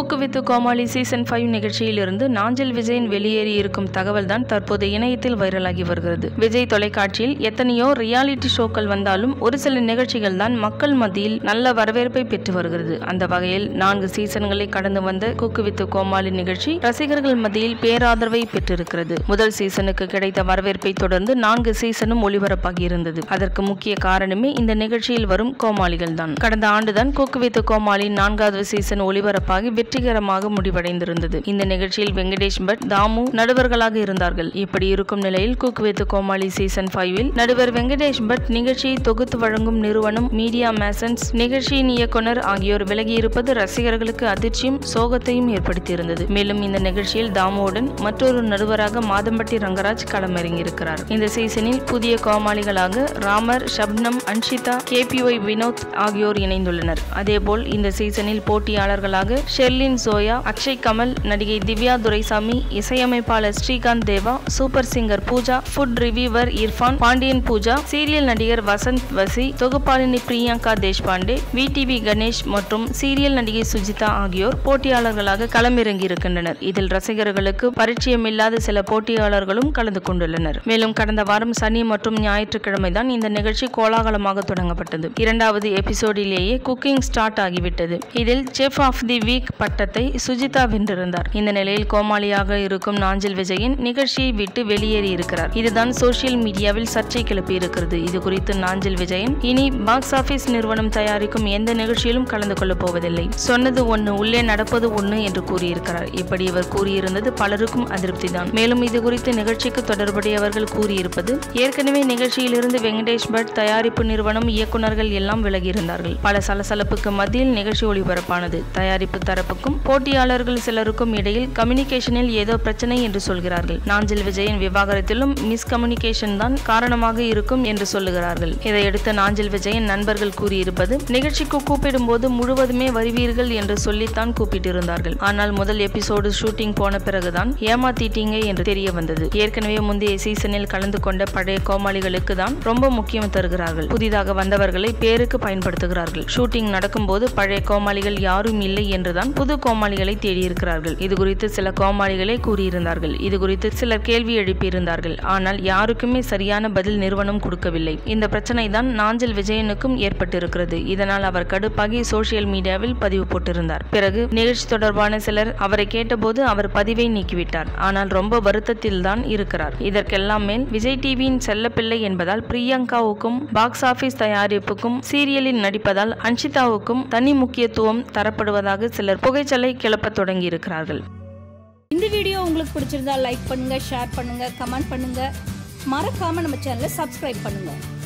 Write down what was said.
Cook with Comali season 5 நிகழ்ச்சியிலிருந்து நாஞ்சில் விஜயன் வெளியேறி இருக்கும் தகவல் தான் தற்போது இணையத்தில் வைரலாகி வருகிறது. விஜய் தொலைக்காட்சியில் எத்தனையோ ரியாலிட்டி ஷோக்கள் வந்தாலும் ஒரு சில நிகழ்ச்சிகள் தான் மக்கள் மத்தியில் நல்ல வரவேற்பை பெற்று வருகிறது. அந்த வகையில் 4 சீசன்களை கடந்து வந்த குக்கு வித் கோமாளி நிகழ்ச்சி ரசிகர்கள் மத்தியில் பேராதரவை பெற்றிருக்கிறது. முதல் சீசனுக்கு கிடைத்த வரவேற்பை தொடர்ந்து 4 சீசனும் ஒளிபரப்பாகி இருந்தது. அதற்கு முக்கிய காரணமே இந்த நிகழ்ச்சியில் வரும் கோமாளிகள் தான். கடந்த ஆண்டுதான் குக்கு வித் கோமாளி 4வது சீசன் ஒளிபரப்பாகி வெற்றிகரமாக முடிவடைந்திருந்தது. இந்த நிகழ்ச்சியில் வெங்கடேஷ் பட், தாமு நடுவர்களாக இருந்தார்கள். இப்படி இருக்கும் நிலையில் குக்கு வித் கோமாளி சீசன் 5 நடுவர் வெங்கடேஷ் பட், நிகழ்ச்சியை தொகுத்து வழங்கும் நிறுவனம் மீடியா மேசன்ஸ், நிகழ்ச்சியின் இயக்குனர் ஆகியோர் விலகியிருப்பது ரசிகர்களுக்கு அதிர்ச்சியும் சோகத்தையும் ஏற்படுத்தியிருந்தது. மேலும் இந்த நிகழ்ச்சியில் தாமுவுடன் மற்றொரு நடுவராக மாதம்பட்டி ரங்கராஜ் களமிறங்கியிருக்கிறார். இந்த சீசனில் புதிய கோமாளிகளாக ராமர், ஷப்னம், அன்ஷிதா, KPY வினோத் ஆகியோர் இணைந்துள்ளனர். அதேபோல் இந்த சீசனில் போட்டியாளர்களாக ஷெர்லின் ஜோயா, அக்ஷய் கமல், நடிகை திவ்யா துரைசாமி, இசையமைப்பாளர் Srikanth Deva, super singer Pooja, food reviewer Irfan, Pandian Pooja, serial நடிகர் வசந்த் வசி, தொகுப்பாளினி பிரியங்கா தேஷ்பாண்டே, VTV கணேஷ் மற்றும் சீரியல் நடிகை சுஜிதா ஆகியோர் போட்டியாளர்களாக களமிறங்கியிருக்கின்றனர். இதில் ரசிகர்களுக்கு பரிச்சயமில்லாத சில போட்டியாளர்களும் கலந்து கொண்டுள்ளனர். மேலும் கடந்த வாரம் சனி மற்றும் ஞாயிற்றுக்கிழமை தான் இந்த நிகழ்ச்சி கோலாகலமாக தொடங்கப்பட்டது. 2வது எபிசோடிலேயே குக்கிங் ஸ்டார்ட் ஆகிவிட்டது. இதில் செஃப் ஆஃப் தி வீக் பட்டத்தை சுஜிதா வென்றிருந்தார். இந்த நிலையில் கோமாளியாக இருக்கும் நாஞ்சில் விஜயன் நிகழ்ச்சியை விட்டு வெளியேறி இருக்கிறார். இதுதான் சோசியல் மீடியாவில் சர்ச்சை கிளப்பி இருக்கிறது. இது குறித்து நாஞ்சில் விஜயன் இனி பாக்ஸ் ஆபீஸ் நிறுவனம் தயாரிக்கும் எந்த நிகழ்ச்சியிலும் கலந்து கொள்ளப் போவதில்லை. சொன்னது ஒன்று, உள்ளே நடப்பது ஒன்று என்று கூறியிருக்கிறார். இப்படி இவர் கூறியிருந்தது பலருக்கும் அதிருப்தி தான். மேலும் இது குறித்து நிகழ்ச்சிக்கு தொடர்புடையவர்கள் கூறியிருப்பது, ஏற்கனவே நிகழ்ச்சியிலிருந்து வெங்கடேஷ் பட், தயாரிப்பு நிறுவனம், இயக்குநர்கள் எல்லாம் விலகியிருந்தார்கள். பல சலசலப்புக்கு மத்தியில் நிகழ்ச்சி ஒளிபரப்பானது. தயாரிப்பு தரப்புக்கும் போட்டியாளர்கள் சிலருக்கும் இடையில் கம்யூனிகேஷனில் ஏதோ பிரச்சனை என்று சொல்கிறார்கள். நாஞ்சில் விஜயன் விவாகரத்திலும் மிஸ்கம்யூனிகேஷன் தான் காரணமாக இருக்கும் என்று சொல்லுகிறார்கள். இதையடுத்து நாஞ்சில் விஜயன் நண்பர்கள் கூறியிருப்பது, நிகழ்ச்சிக்கு கூப்பிடும் போது முழுவதுமே வருவீர்கள் என்று சொல்லித்தான் கூப்பிட்டிருந்தார்கள். ஆனால் முதல் எபிசோடு ஷூட்டிங் போன பிறகுதான் ஏமாத்திட்டீங்க என்று தெரிய வந்தது. ஏற்கனவே முந்தைய சீசனில் கலந்து கொண்ட பழைய கோமாளிகளுக்கு தான் ரொம்ப முக்கியம் தருகிறார்கள். புதிதாக வந்தவர்களை பேருக்கு பயன்படுத்துகிறார்கள். ஷூட்டிங் நடக்கும் போது பழைய கோமாளிகள் யாரும் இல்லை என்றுதான் புது கோமாளிகளை தேடியிருக்கிறார்கள். இது குறித்து சில கோமாளிகளே கூறியிருந்தார்கள். இது குறித்து சிலர் கேள்வி எழுப்பியிருந்தார்கள். ஆனால் யாருக்குமே சரியான பதில் நிறுவனம் கொடுக்கவில்லை. இந்த பிரச்சனை தான் நாஞ்சில் விஜயனுக்கும் ஏற்பட்டிருக்கிறது. இதனால் அவர் கடுப்பாகி சோசியல் மீடியாவில் பதிவு போட்டிருந்தார். பிறகு நிகழ்ச்சி தொடர்பான சிலர் அவரை கேட்டபோது அவர் பதிவை நீக்கிவிட்டார். ஆனால் ரொம்ப வருத்தத்தில் தான் இருக்கிறார். இதற்கெல்லாம் மேல் விஜய் டிவியின் செல்லப்பிள்ளை என்பதால் பிரியங்காவுக்கும் பாக்ஸ் ஆபீஸ் தயாரிப்புக்கும் சீரியலில் நடிப்பதால் அன்ஷிதாவுக்கும் தனி முக்கியத்துவம் தரப்படுவதாக சிலர் புகைச்சலை கிளப்ப தொடங்கி இருக்கிறார்கள். இந்த வீடியோ உங்களுக்கு பிடிச்சிருந்தா லைக் பண்ணுங்க, ஷேர் பண்ணுங்க, கமெண்ட் பண்ணுங்க. மறக்காம நம்ம சேனலை சப்ஸ்கிரைப் பண்ணுங்க.